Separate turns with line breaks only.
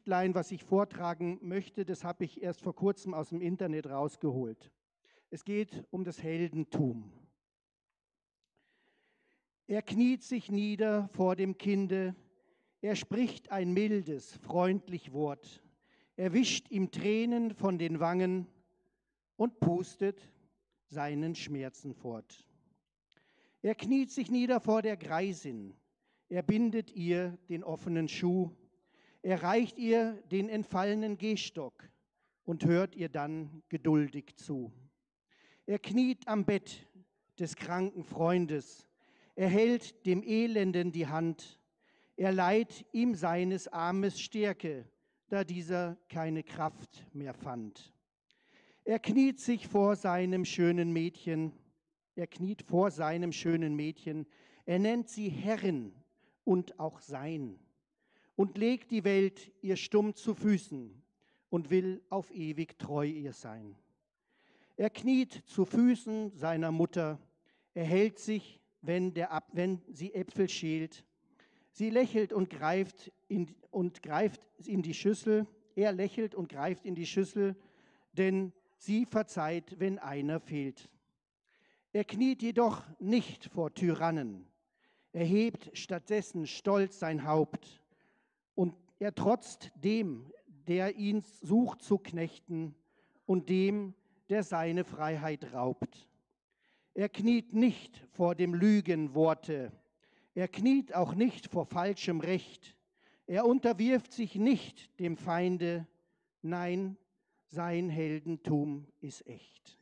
Gedichtlein, was ich vortragen möchte, das habe ich erst vor kurzem aus dem Internet rausgeholt. Es geht um das Heldentum. Er kniet sich nieder vor dem Kinde, er spricht ein mildes, freundlich Wort. Er wischt ihm Tränen von den Wangen und pustet seinen Schmerzen fort. Er kniet sich nieder vor der Greisin, er bindet ihr den offenen Schuh, er reicht ihr den entfallenen Gehstock und hört ihr dann geduldig zu. Er kniet am Bett des kranken Freundes, er hält dem Elenden die Hand, er leiht ihm seines Armes Stärke, da dieser keine Kraft mehr fand. Er kniet sich vor seinem schönen Mädchen, er kniet vor seinem schönen Mädchen, er nennt sie Herrin und auch sein und legt die Welt ihr stumm zu Füßen und will auf ewig treu ihr sein. Er kniet zu Füßen seiner Mutter, er hält sich, wenn sie Äpfel schält. Sie lächelt und greift in die Schüssel, er lächelt und greift in die Schüssel, denn sie verzeiht, wenn einer fehlt. Er kniet jedoch nicht vor Tyrannen, er hebt stattdessen stolz sein Haupt und er trotzt dem, der ihn sucht zu knechten und dem, der seine Freiheit raubt. Er kniet nicht vor dem Lügenworte, er kniet auch nicht vor falschem Recht, er unterwirft sich nicht dem Feinde, nein, sein Heldentum ist echt.